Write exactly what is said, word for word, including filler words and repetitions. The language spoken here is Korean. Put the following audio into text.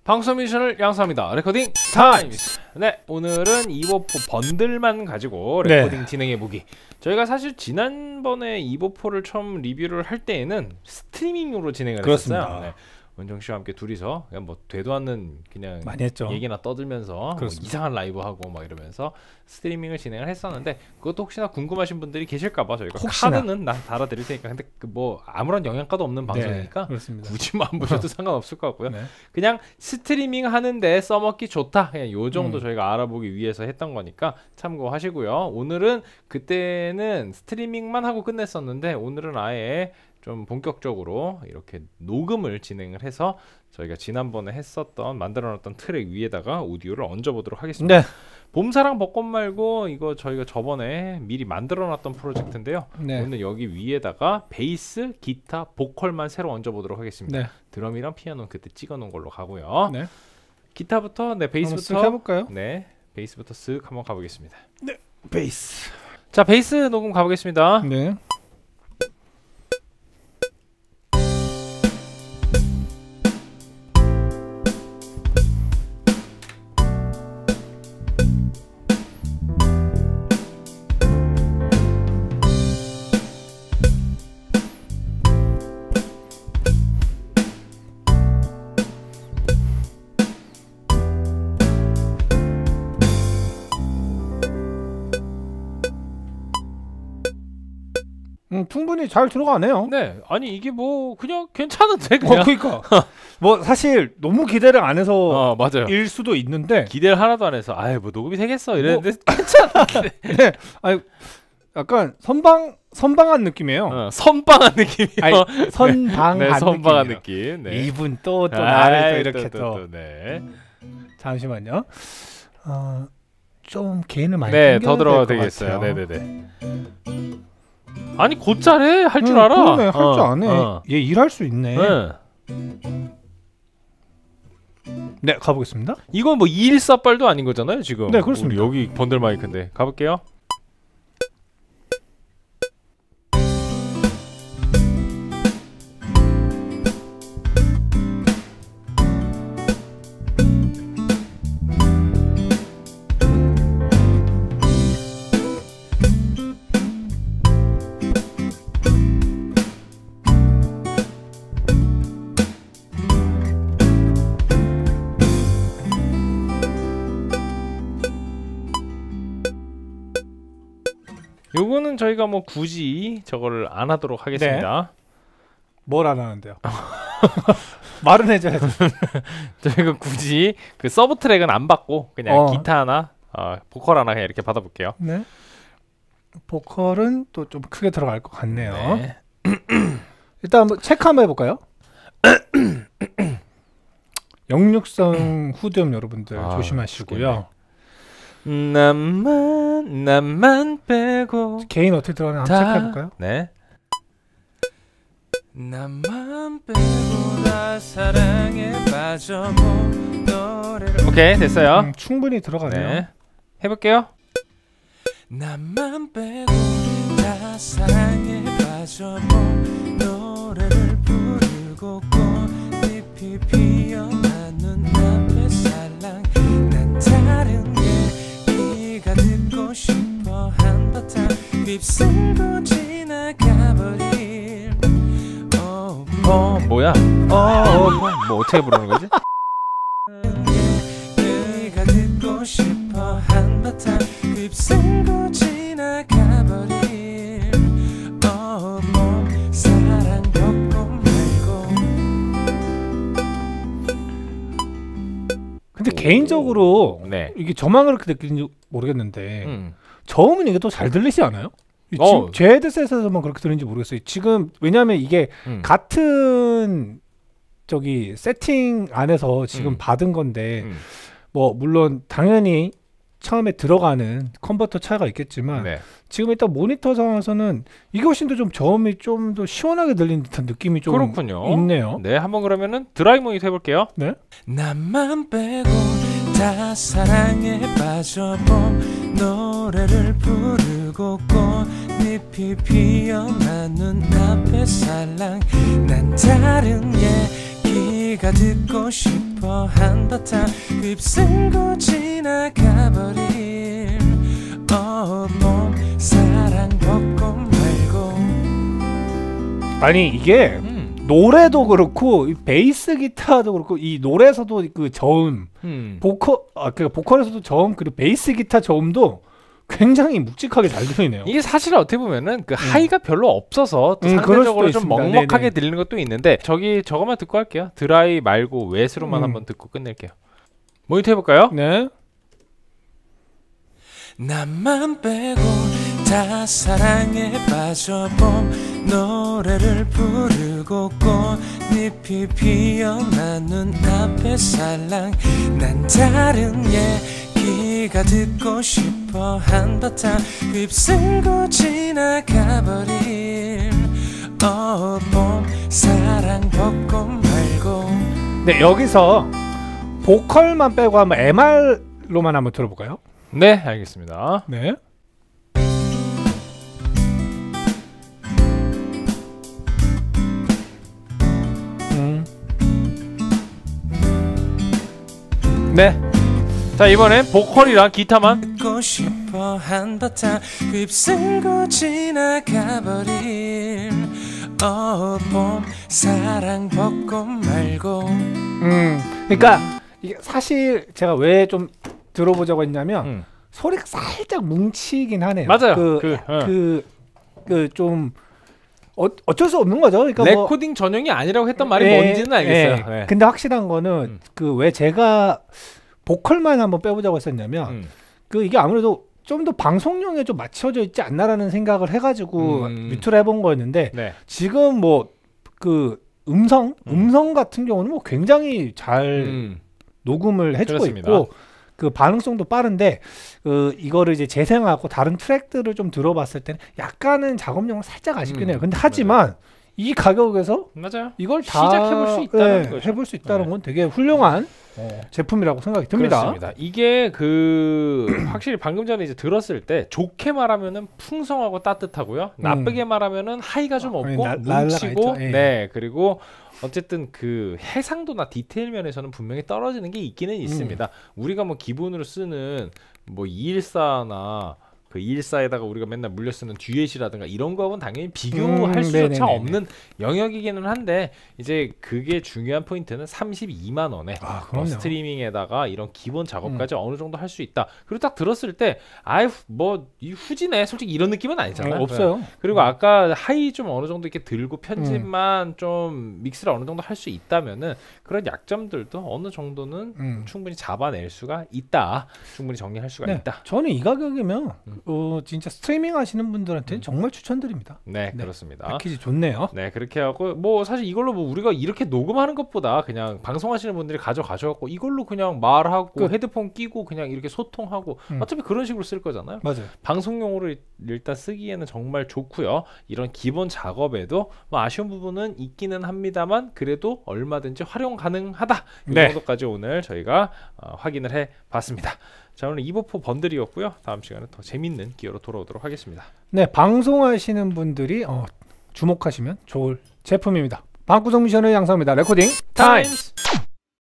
방송 미션을 양수합니다. 레코딩 타임! 네, 오늘은 이보포 번들만 가지고 레코딩 네. 진행해보기. 저희가 사실 지난번에 이보포를 처음 리뷰를 할 때에는 스트리밍으로 진행을 그렇습니다. 했었어요. 네. 원정씨와 함께 둘이서 그냥 뭐 되도 않는 그냥 많이 했죠. 얘기나 떠들면서 뭐 이상한 라이브 하고 막 이러면서 스트리밍을 진행을 했었는데, 그것도 혹시나 궁금하신 분들이 계실까봐 저희가 혹시나. 카드는 난 달아드릴 테니까, 근데 그 뭐 아무런 영향가도 없는 방송이니까 네, 굳이 뭐 안 보셔도 상관없을 것 같고요. 네. 그냥 스트리밍 하는데 써먹기 좋다, 그냥 요 정도 음. 저희가 알아보기 위해서 했던 거니까 참고하시고요. 오늘은 그때는 스트리밍만 하고 끝냈었는데 오늘은 아예 좀 본격적으로 이렇게 녹음을 진행을 해서 저희가 지난번에 했었던 만들어놨던 트랙 위에다가 오디오를 얹어보도록 하겠습니다. 네. 봄사랑 벚꽃 말고 이거 저희가 저번에 미리 만들어놨던 프로젝트인데요. 네. 오늘 여기 위에다가 베이스, 기타, 보컬만 새로 얹어보도록 하겠습니다. 네. 드럼이랑 피아노는 그때 찍어놓은 걸로 가고요. 네. 기타부터, 네, 베이스부터 한번 쓱 해볼까요? 네, 베이스부터 쓱 한번 가보겠습니다. 네, 베이스. 자, 베이스 녹음 가보겠습니다. 네. 음, 충분히 잘 들어가네요. 네, 아니 이게 뭐 그냥 괜찮은데 그냥. 어, 그러니까 뭐 사실 너무 기대를 안 해서 어, 맞아요. 일 수도 있는데 기대를 하나도 안 해서 아유 뭐 녹음이 되겠어 이랬는데 뭐, 괜찮은데. 네, 아니 약간 선방 선방한 느낌이에요. 어, 선방한 느낌이요. 아니, 선방한 네, 선방한 느낌이에요. 느낌. 네. 이분 또 또 나를 또 이렇게 또, 또, 또, 또 네. 잠시만요. 어, 좀 개인을 많이 네, 더 들어가도 되겠어요. 네네네. 아니 곧잘해, 할 줄 응, 알아. 그러네, 할 줄 어, 아네. 어. 얘 일할 수 있네. 네. 네, 가보겠습니다. 이건 뭐 이일사빨도 아닌 거잖아요 지금. 네, 그렇습니다. 우리 여기 번들 마이크인데 가볼게요. 요거는 저희가 뭐 굳이 저거를 안 하도록 하겠습니다. 네. 뭘 안 하는데요? 말은 해줘야죠. 저희가 굳이 그 서브 트랙은 안 받고 그냥 어. 기타 하나, 어, 보컬 하나 그냥 이렇게 받아볼게요. 네. 보컬은 또 좀 크게 들어갈 것 같네요. 네. 일단 한번 체크 한번 해볼까요? 영육성 후렴 여러분들 아, 조심하시고요. 나만 나만 빼고 개인 어떻게 들어가나 한번 체크해볼까요? 네. 나만 빼고 다 사랑에 빠져본 노래를. 오케이, 됐어요. 음, 충분히 들어가네요. 네. 해볼게요. 나만 빼고 다 사랑에 빠져본 노래를 부르고 꽃잎이 피어나는 앞에 살랑 난 다른 얘기가 듣고 싶어 한바탕 휩쓸고 지나가버릴. 어, 어 뭐야? 어, 어, 뭐 어떻게 부르는 거지? 얘기가 듣고 싶어 한바탕 휩쓸고 지나가버릴. 어, 뭐 사랑 벚꽃 말고. 근데 개인적으로 네. 이게 저만 그렇게 느끼는지 모르겠는데 음. 저음은 이게 더 잘 들리지 않아요? 어. 지금 제 헤드셋에서만 그렇게 들리는지 모르겠어요. 지금 왜냐하면 이게 음. 같은 저기 세팅 안에서 지금 음. 받은 건데 음. 뭐 물론 당연히 처음에 들어가는 컨버터 차이가 있겠지만 네. 지금 일단 모니터 상황에서는 이게 훨씬 더 좀 저음이 좀 더 시원하게 들리는 듯한 느낌이 좀 그렇군요. 있네요. 네, 한번 그러면은 드라이 모니터 해볼게요. 네. 나만 빼고 다 사랑에 빠져본 노래를 부르고 꽃잎이 피어나는 앞에 살랑 난 다른 얘기가 듣고 싶어 싶어 한바탕 휩쓸고 지나가버린 어봄 사랑 벚꽃 말고. 아니 이게 음. 노래도 그렇고 이 베이스 기타도 그렇고 이 노래에서도 그 저음, 음. 보컬 아 그 보컬에서도 저음 그리고 베이스 기타 저음도 굉장히 묵직하게 잘 들리네요. 이게 사실 어떻게 보면은 그 하이가 별로 없어서 또 음, 그럴 상대적으로 수도 좀 있습니다. 먹먹하게 네네. 들리는 것도 있는데 저기 저것만 듣고 할게요. 드라이 말고 웨스로만 음. 한번 듣고 끝낼게요. 모니터 해볼까요? 네. 나만 빼고 다 사랑에 빠져봄 노래를 부르고 꽃잎이 피어나 눈앞에 살랑 난 다른 얘기가 듣고 싶어 한바탕 휩쓸고 지나가버린 어봄 사랑 벚꽃 말고. 네 여기서 보컬만 빼고 한번 엠알로만 한번 들어볼까요? 네, 알겠습니다. 네. 음. 네. 자, 이번엔 보컬이랑 기타만. 듣고 싶어 한바탕 휩쓸고 지나가버린 어봄 사랑 벚꽃 말고. 음. 그러니까 이게 사실 제가 왜 좀 들어보자고 했냐면 음. 소리가 살짝 뭉치긴 하네요. 맞아요. 그 그, 어. 그 그 좀 어, 어쩔 수 없는 거죠. 그러니까 뭐 레코딩 전용이 아니라고 했던 말이 예, 뭔지는 알겠어요. 예. 네. 근데 확실한 거는 음. 그 왜 제가 보컬만 한번 빼보자고 했었냐면 음. 그 이게 아무래도 좀 더 방송용에 좀 맞춰져 있지 않나라는 생각을 해가지고 음. 뮤트를 해본 거였는데 네. 지금 뭐 그 음성 음. 음성 같은 경우는 뭐 굉장히 잘 음. 녹음을 해주고 그렇습니다. 있고 그 반응성도 빠른데 그 이거를 이제 재생하고 다른 트랙들을 좀 들어봤을 때는 약간은 작업용은 살짝 아쉽긴 음. 해요. 근데 하지만 이 가격에서 맞아요. 이걸 다 시작해볼 수 있다는 예, 거죠. 해볼 수 있다는 네. 건 되게 훌륭한 어, 제품이라고 생각이 듭니다. 그렇습니다. 이게 그 확실히 방금 전에 이제 들었을 때 좋게 말하면은 풍성하고 따뜻하고요. 나쁘게 말하면은 하이가 좀 음. 아니, 없고 나- 뭉치고 날라가 있죠. 예. 네 그리고 어쨌든 그 해상도나 디테일 면에서는 분명히 떨어지는 게 있기는 있습니다. 우리가 뭐 기본으로 쓰는 뭐 이백십사나 그 이백십사에다가 우리가 맨날 물려 쓰는 듀엣이라든가 이런 거하고는 당연히 비교할 음, 수조차 네네네네. 없는 영역이기는 한데 이제 그게 중요한 포인트는 삼십이만 원에 아, 어, 그럼요. 스트리밍에다가 이런 기본 작업까지 어느 정도 할 수 있다. 그리고 딱 들었을 때 아이 뭐이 후지네 솔직히 이런 느낌은 아니잖아요. 어, 없어요. 그리고 아까 하이 좀 어느 정도 이렇게 들고 편집만 좀 믹스를 어느 정도 할 수 있다면은 그런 약점들도 어느 정도는 음. 충분히 잡아낼 수가 있다. 충분히 정리할 수가 네, 있다. 저는 이 가격이면 음. 어, 진짜 스트리밍 하시는 분들한테는 음. 정말 추천드립니다. 네, 네. 그렇습니다. 패키지 좋네요. 네, 그렇게 하고 뭐 사실 이걸로 뭐 우리가 이렇게 녹음하는 것보다 그냥 방송하시는 분들이 가져가셔갖고 이걸로 그냥 말하고 끝. 헤드폰 끼고 그냥 이렇게 소통하고 음. 어차피 그런 식으로 쓸 거잖아요. 맞아요. 방송용으로 일- 일단 쓰기에는 정말 좋고요. 이런 기본 작업에도 뭐 아쉬운 부분은 있기는 합니다만 그래도 얼마든지 활용 가능하다. 이 네. 정도까지 오늘 저희가 어, 확인을 해봤습니다. 자, 오늘 이보포 번들이었고요. 다음 시간에 더 재밌는 기어로 돌아오도록 하겠습니다. 네, 방송하시는 분들이 어, 주목하시면 좋을 제품입니다. 방구석 미션의 양상입니다. 레코딩 타임. 타임스!